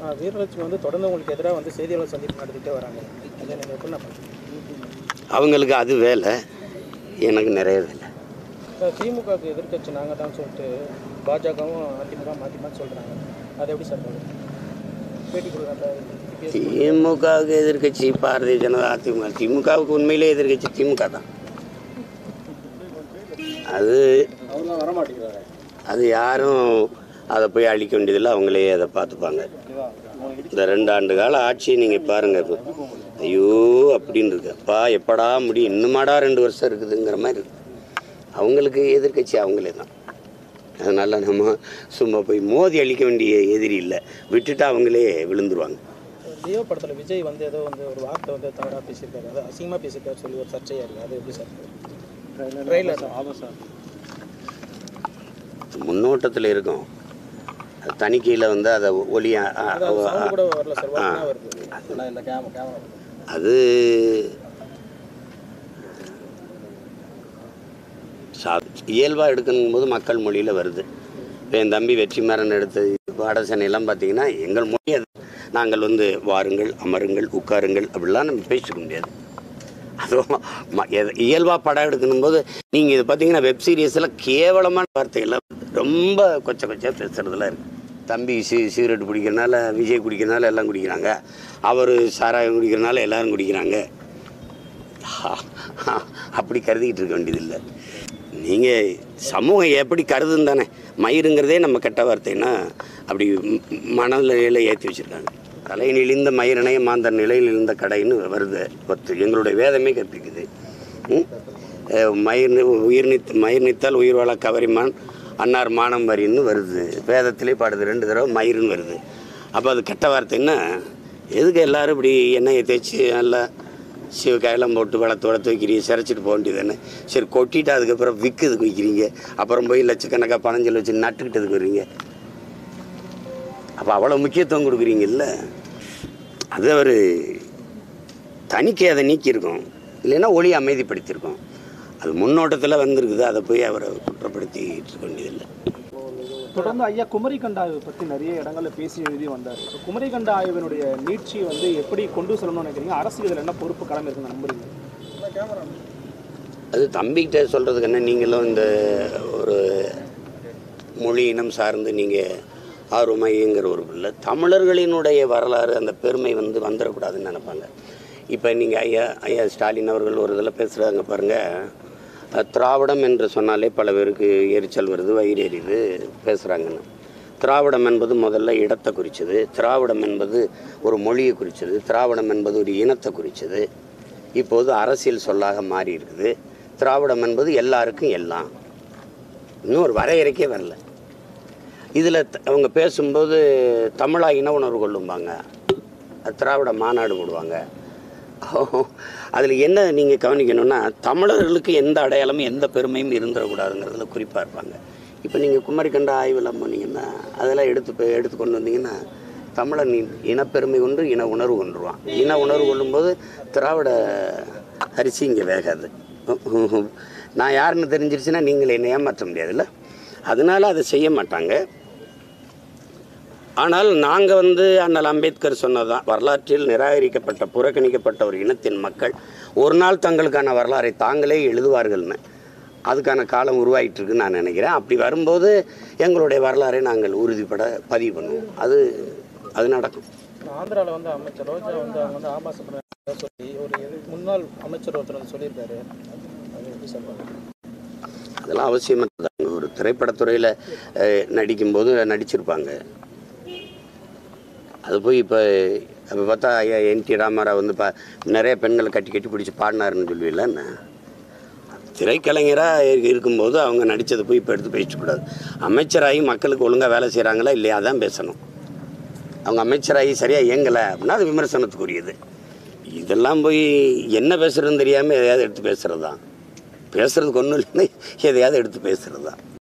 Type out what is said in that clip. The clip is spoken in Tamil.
வீரலட்சுமி வந்து தொடர்ந்து உங்களுக்கு எதிராக வந்து செய்தியாளர் சந்திப்பு நடத்திட்டே வராங்க. அதை நீங்கள் எப்படி பண்ணுறீங்க? அவங்களுக்கு அது வேலை, எனக்கு நிறைய வேலை. திமுகவுக்கு எதிர்க்கட்சி நாங்கள் தான் சொல்லிட்டு பாஜகவும் அதிமுக மாற்றி மாற்றி சொல்கிறாங்க. அதை எப்படி சார் பேட்டி கொடுக்குறாங்க? திமுகவுக்கு எதிர்க்கட்சி பாரதிய ஜனதா, அதிமுக. திமுகவுக்கு உண்மையிலே எதிர்க்கட்சி திமுக தான். அது அது யாரும் அதை போய் அழிக்க வேண்டியதில்லை, அவங்களே அதை பார்த்துப்பாங்க. இந்த 2 ஆண்டு கால ஆட்சியை நீங்கள் பாருங்கள். இப்போ ஐயோ அப்படின்னு இருக்கு, அப்பா எப்படா முடியும், இன்னுமாடா 2 வருஷம் இருக்குதுங்கிற மாதிரி இருக்கு. அவங்களுக்கு எதிர்க்கட்சி அவங்களே தான். அதனால் நம்ம சும்மா போய் மோதி அழிக்க வேண்டிய எதிரி இல்லை, விட்டுட்டு அவங்களே விழுந்துருவாங்க. லியோ படத்தில் விஜய் வந்து ஏதோ வந்து ஒரு வார்த்தை வந்து தவறாக பேசியிருக்காரு, அதை அசிங்கமாக பேசியிருக்காரு சொல்லி ஒரு சர்ச்சையாக இருக்குது. அது எப்படி சார்? ட்ரெயிலர் ஆமாம் சார், முன்னோட்டத்தில் இருக்கும். தணிக்கையில் வந்து அதை ஒளியா கூட வரல சார், அது இயல்பாக எடுக்கணும் போது மக்கள் மொழியில் வருது. இப்போ என் தம்பி வெற்றிமாறன் எடுத்தது பாடசனையெல்லாம் பார்த்தீங்கன்னா எங்கள் மொழி அது. நாங்கள் வந்து வாருங்கள், அமருங்கள், உட்காருங்கள் அப்படிலாம் நம்ம பேசிக்க முடியாது. அதுவும் இயல்பாக படம் எடுக்கணும் போது நீங்கள் இது பார்த்தீங்கன்னா வெப் சீரிஸில் கேவலமான வார்த்தைகள்லாம் ரொம்ப கொச்சையாக பேசுகிறதுலாம் இருக்குது. தம்பி சிகரெட் குடிக்கிறனால, விஜய் குடிக்கிறனால எல்லாம் குடிக்கிறாங்க, அவர் சாராயம் குடிக்கிறனால எல்லோரும் குடிக்கிறாங்க. அப்படி கருதிக்கிட்டு இருக்க வேண்டியதில்லை. நீங்கள் சமூகம் எப்படி கருதுன்னு தானே. மயிருங்கிறதே நம்ம கெட்ட வார்த்தைன்னா அப்படி மனநிலையில் ஏற்றி வச்சுருக்காங்க. கலை நிலிந்த மயிரனை மாந்தர் நிலையில் இருந்த கடைன்னு வருது. எங்களுடைய வேதமே கற்பிக்குது. மயிர் நித்தால் உயிர் வாழ கவரிமான் அன்னார் மானம் வரின்னு வருது, வேதத்திலே பாடுது. 2 தடவை மயிருன்னு வருது. அப்போ அது கெட்ட வார்த்தைன்னா எதுக்கு எல்லோரும் இப்படி எண்ணெயை தேய்ச்சி நல்லா கையெல்லாம் போட்டு வளர்த்து வைக்கிறீங்க, சிரைச்சிட்டு போக வேண்டியதுன்னு. சரி, கொட்டிட்டு அதுக்கப்புறம் விற்கிறதுக்கு வைக்கிறீங்க, அப்புறம் போய் லட்சக்கணக்காக பணஞ்சல் வச்சு நட்டுக்கிட்டதுக்கு வருவீங்க. அப்போ அவ்வளோ முக்கியத்துவம் கொடுக்குறீங்கல்ல. அது அவர் தணிக்கை அதை நீக்கியிருக்கோம், இல்லைன்னா ஒளி அமைதிப்படுத்தியிருக்கோம். அது முன்னோட்டத்தில் வந்திருக்குது, அதை போய் அவரை குற்றப்படுத்திட்டு இருக்க வேண்டியதில்லை. தொடர்ந்து ஐயா குமரிக்கண்ட ஆய்வு பற்றி நிறைய இடங்களில் பேசி எழுதி வந்தார். குமரிக்கண்ட ஆய்வினுடைய நீட்சி வந்து எப்படி கொண்டு செல்லணும்னு நினைக்கிறீங்க? அரசு இதில் என்ன பொறுப்பு கடமை இருக்குன்னு நம்புறீங்க? அது தம்பிக்கிட்ட சொல்கிறதுக்கு என்ன, நீங்களும் இந்த ஒரு மொழி இனம் சார்ந்து நீங்கள் ஆர்வமைங்கிற ஒரு இல்லை. தமிழர்களினுடைய வரலாறு அந்த பெருமை வந்து வந்துடக்கூடாதுன்னு நினைப்பாங்க. இப்போ நீங்கள் ஐயா ஸ்டாலின் அவர்கள் ஒரு இதில் பேசுகிறாங்க பாருங்கள். திராவிடம் என்று சொன்னாலே பல பேருக்கு எரிச்சல் வருது, வயிறு எரியுது பேசுகிறாங்கன்னு. திராவிடம் என்பது முதல்ல இடத்தை குறித்தது, திராவிடம் என்பது ஒரு மொழியை குறித்தது, திராவிடம் என்பது ஒரு இனத்தை குறித்தது. இப்போது அரசியல் சொல்லாக மாறி இருக்குது. திராவிடம் என்பது எல்லாருக்கும் எல்லாம், இன்னும் ஒரு வரையறைக்கே வரல. இதில் அவங்க பேசும்போது தமிழா இன உணர்வு கொள்ளும்பாங்க, திராவிட மாநாடு போடுவாங்க. அதில் என்ன நீங்கள் கவனிக்கணும்னா, தமிழர்களுக்கு எந்த அடையாளமும் எந்த பெருமையும் இருந்துடக்கூடாதுங்கிறதுல குறிப்பாக இருப்பாங்க. இப்போ நீங்கள் குமரிக்கண்ட ஆய்வெல்லாம் போனீங்கன்னா அதெல்லாம் எடுத்து கொண்டு வந்தீங்கன்னா தமிழன் இனப்பெருமை கொண்டு இன உணர்வு கொண்டுருவான். இன உணர்வு கொள்ளும்போது திராவிட அரிசி இங்கே வேகாது. நான் யாருன்னு தெரிஞ்சிருச்சுன்னா நீங்கள் என்னை ஏமாற்ற முடியாதுல்ல. அதனால அதை செய்ய மாட்டாங்க. ஆனால் நாங்கள் வந்து அண்ணல் அம்பேத்கர் சொன்னதான், வரலாற்றில் நிராகரிக்கப்பட்ட புறக்கணிக்கப்பட்ட ஒரு இனத்தின் மக்கள் ஒரு நாள் தங்களுக்கான வரலாறை தாங்களே எழுதுவார்கள்னு. அதுக்கான காலம் உருவாகிட்டுருக்குன்னு நான் நினைக்கிறேன். அப்படி வரும்போது எங்களுடைய வரலாறை நாங்கள் உறுதிப்பட பதிவு பண்ணுவோம். அது நடக்கும். ஆந்திராவில் வந்து அமைச்சர் ரோஜா வந்து அவங்க வந்து ஆபாசப்பட சொல்லி ஒரு முன்னாள் அமைச்சர் ஒருத்தர் வந்து சொல்லியிருக்காரு. அது எப்படி சொல்லுவாங்க? அதெல்லாம் அவசியமானதாங்க. ஒரு திரைப்படத்துறையில் நடிக்கும்போது நடிச்சிருப்பாங்க. அது போய் இப்போ பார்த்தா ஐயா என்டி ராமாராவ் வந்து நிறைய பெண்களை கட்டி பிடிச்சி பாடினாருன்னு சொல்லுவீங்களா என்ன? திரைக்கலைஞராக இருக்கும்போது அவங்க நடித்ததை போய் இப்போ எடுத்து பேசக்கூடாது. அமைச்சராகி மக்களுக்கு ஒழுங்காக வேலை செய்கிறாங்களா இல்லையா அதான் பேசணும். அவங்க அமைச்சராகி சரியாக இயங்கலை அப்படின்னா அது விமர்சனத்துக்குரியது. இதெல்லாம் போய் என்ன பேசுகிறதுன்னு தெரியாமல் எதையாவது எடுத்து பேசுகிறது தான். பேசுகிறதுக்கு ஒன்றும் இல்லைன்னா எதையாவது எடுத்து பேசுகிறது தான்.